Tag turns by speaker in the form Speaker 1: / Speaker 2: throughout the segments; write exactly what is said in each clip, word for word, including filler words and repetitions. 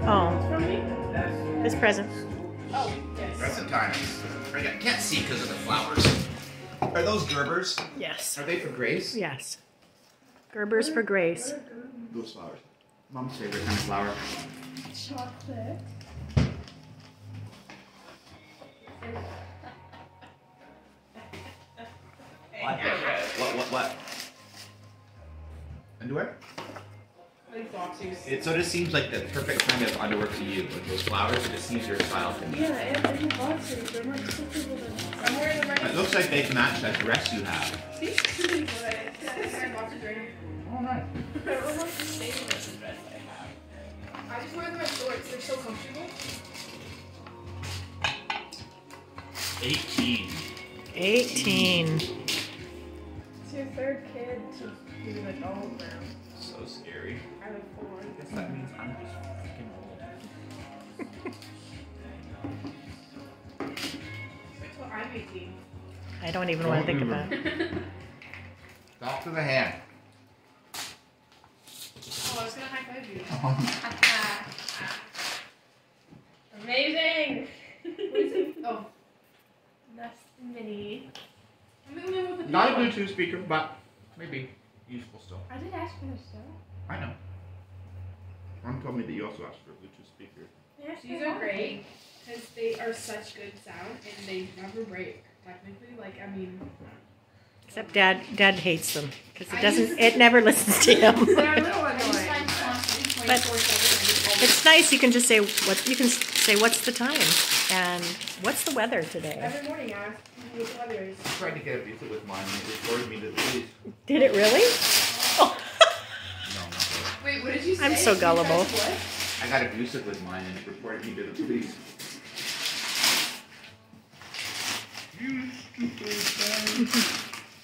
Speaker 1: Oh.
Speaker 2: From me?
Speaker 1: This present.
Speaker 2: Oh, yes.
Speaker 3: Present time. I can't see because of the flowers. Are those Gerbers?
Speaker 1: Yes.
Speaker 3: Are they for Grace?
Speaker 1: Yes. Gerbers for Grace.
Speaker 3: Those flowers. Mom's favorite kind of flower.
Speaker 2: Chocolate.
Speaker 3: What? What? What? What? Underwear?
Speaker 2: Like boxers.
Speaker 3: It sort of seems like the perfect kind of underwear for you. Like those flowers, it just seems your style to me.
Speaker 2: Yeah, and, and the boxers. They're not comfortable than I'm wearing them right now.
Speaker 3: It looks like they match that dress you have.
Speaker 2: These two things, but I'm wearing boxers right now.
Speaker 3: Oh, nice.
Speaker 2: They're almost the same as the dress I have. I just wear them as shorts. They're so comfortable.
Speaker 3: eighteen.
Speaker 1: eighteen.
Speaker 2: It's your third kid to be like all around.
Speaker 3: So scary.
Speaker 2: I have four.
Speaker 3: I guess that means I'm just freaking old.
Speaker 2: Wait till I'm eighteen.
Speaker 1: I don't even want to think about it.
Speaker 3: Talk to the hand.
Speaker 2: Oh, I was gonna high five you. Amazing! What is it? Oh. That's mini. I'm the only one with the
Speaker 3: Not a
Speaker 2: big one.
Speaker 3: Bluetooth speaker, but maybe useful still.
Speaker 2: I did ask for this though.
Speaker 3: I know. Mom told me that you also asked for a Bluetooth speaker.
Speaker 2: Yes, these are great because they are such good sound and they never break. Technically, like I mean.
Speaker 1: Except Dad. Dad hates them because it
Speaker 2: I
Speaker 1: doesn't.
Speaker 2: use-
Speaker 1: It never listens to him.
Speaker 2: They're a little annoying.
Speaker 1: But it's nice. You can just say what you can say. What's the time? And what's the weather today?
Speaker 2: Every morning I ask what the weather is.
Speaker 3: I tried to get abusive with mine and it reported me to the police.
Speaker 1: Did it really? Oh.
Speaker 3: No, not really.
Speaker 2: Wait, what did you say?
Speaker 1: I'm so
Speaker 2: You
Speaker 1: gullible.
Speaker 2: said what?
Speaker 3: I got abusive with mine and it reported me to the police. You stupid guy.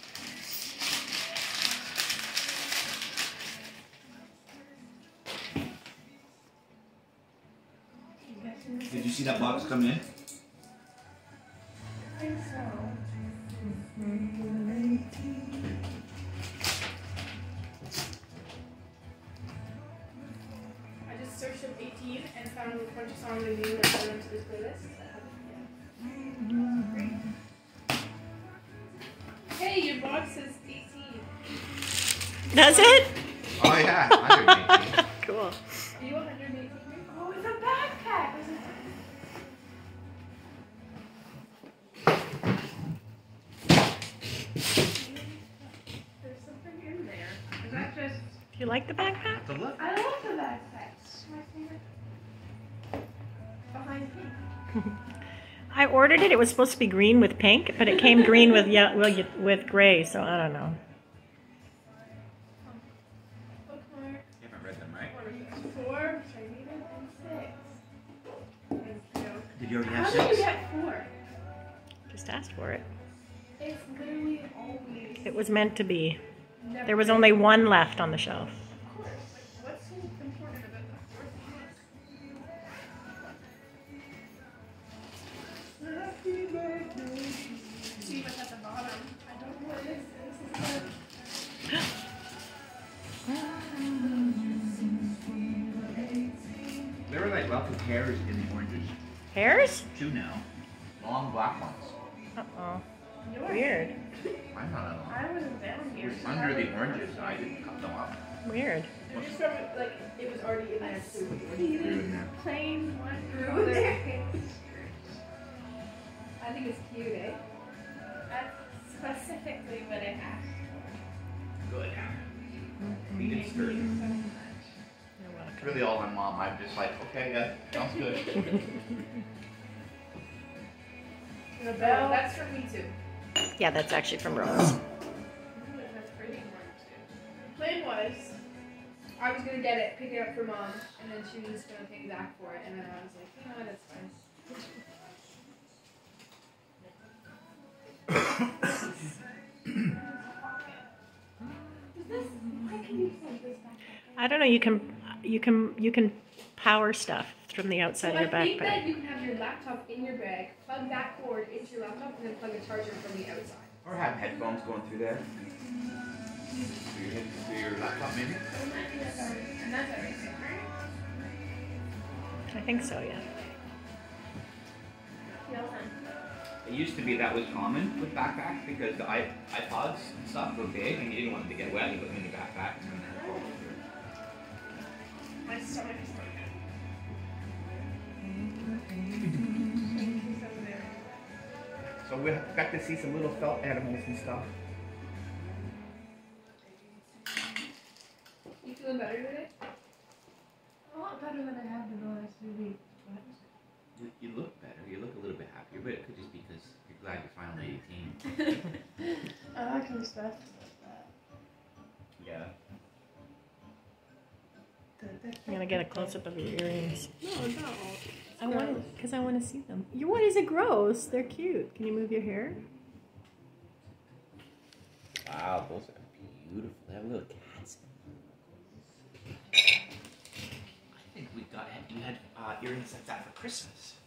Speaker 3: Did you see that box come in?
Speaker 2: I think so. I just searched up eighteen and found a bunch of songs I knew and put them to this playlist. Hey, your box says eighteen.
Speaker 1: Does it?
Speaker 3: Oh yeah, one hundred eighteen.
Speaker 1: Cool.
Speaker 2: Are you one hundred eighteen? Oh, it's a backpack. Is it? There's something in there. Is that just?
Speaker 1: Do you like the backpack?
Speaker 3: The look.
Speaker 2: I love the backpacks. My favorite. Behind pink.
Speaker 1: I ordered it. It was supposed to be green with pink, but it came green with yeah, well, y- with gray. So I don't know.
Speaker 2: Bookmark.
Speaker 3: You haven't read them, right?
Speaker 2: What is this? Four, which I needed, and six. Thank you.
Speaker 3: Did you already
Speaker 2: How
Speaker 3: have
Speaker 2: did you
Speaker 3: six?
Speaker 2: get four?
Speaker 1: Just asked for it.
Speaker 2: It's literally always.
Speaker 1: It was meant to be.
Speaker 2: Never
Speaker 1: There was only one left on the shelf.
Speaker 2: Of course. Like, what's so important about the fourth one? See what's at the bottom. I don't know what it is. This is the.
Speaker 3: There were like lots of hairs in the oranges.
Speaker 1: Hairs?
Speaker 3: Two now. Long black ones.
Speaker 1: Uh oh.
Speaker 2: Yours.
Speaker 1: Weird.
Speaker 3: I'm not alone.
Speaker 2: I wasn't down
Speaker 3: It
Speaker 2: here.
Speaker 3: was under the oranges and I didn't cut them up.
Speaker 1: Weird.
Speaker 2: It just from, like, it was already in there too.
Speaker 3: They're in there.
Speaker 2: Plain one grew there. I think it's cute, eh? That's specifically what I have.
Speaker 3: Good. We did skirt.
Speaker 1: You're welcome.
Speaker 3: It's really all on mom. I'm just like, okay, yeah, sounds good.
Speaker 2: The bell. That's for me too.
Speaker 1: Yeah, that's actually from Rose.
Speaker 2: That's pretty one too. The plan was, I was gonna get it, pick it up for mom, and then she was gonna pay Zach for it, and then I was like, you know what, that's fine. Is this? Why can you plug this back?
Speaker 1: I don't know. You can you can you can power stuff from the outside
Speaker 2: So
Speaker 1: of your
Speaker 2: I think that
Speaker 1: backpack.
Speaker 2: you can have your laptop in your bag, plug that cord into your laptop, and then plug a charger from the outside.
Speaker 3: Or have headphones going through there. Through your, head, through your laptop maybe.
Speaker 2: And that's everything, right?
Speaker 1: I think so, yeah.
Speaker 3: It used to be that was common with backpacks because the i- iPods and stuff were big and you didn't want them to get wet. You put them in your backpack and then they'd fall through.
Speaker 2: My stomach is broken.
Speaker 3: So we got to see some little felt animals and stuff.
Speaker 2: You feeling better today? A lot better than I have in the last few weeks.
Speaker 3: You, you look better. You look a little bit happier, but it could just be because you're glad you're finally eighteen.
Speaker 2: I like your stuff.
Speaker 3: Yeah.
Speaker 1: I'm gonna get a close up of your earrings.
Speaker 2: No, no.
Speaker 1: I want because I want to see them. You what is it gross? They're cute. Can you move your hair?
Speaker 3: Wow, those are beautiful. They have little cats. I think we got you had uh, earrings like that for Christmas.